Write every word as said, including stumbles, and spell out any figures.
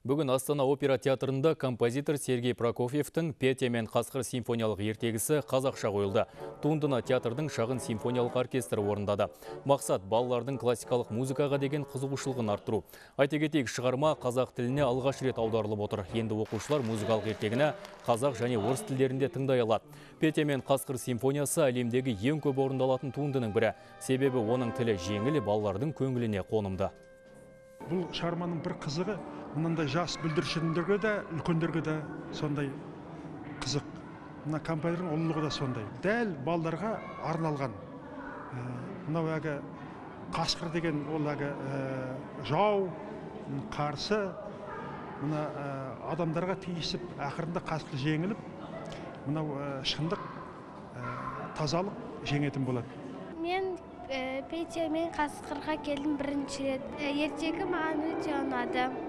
Бүгін Астана опера театрында композитор Сергей Прокофьевтің «Петя мен Қасқыр» симфониялық ертегісі қазақша қойылды. Туындыны театрдың шағын симфониялық оркестрі орындады. Мақсат балалардың классикалық музыкаға деген қызығушылығын арттыру. Айта кетейік, шығарма қазақ тіліне алғаш рет аударылып отыр. Енді оқушылар музыкалық ертегіні қазақ және орыс тілдерінде тыңдай алады. «Петя мен Қасқыр» симфониясы әлемдегі ең көп орындалатын туындының бірі. Себебі оның тілі жеңіл, балалардың көңіліне қонымды. Бұл шығарманың бір қызығы, мынандай жас бүлдіршіндерге де, үлкендерге де сондай қызық. Мына композитордың ұлылығы да сондай. Дәл балаларға арналған. Мынау әгі қасқыр деген ол әгі жау, қарсы, мына адамдарға тиісіп, ақырында қасқыр жеңіліп, мынау шындық, тазалық жеңетін болады. Мен Петя мен Қасқырға келдім бірінші рет. Ертегі маған өте ұнады.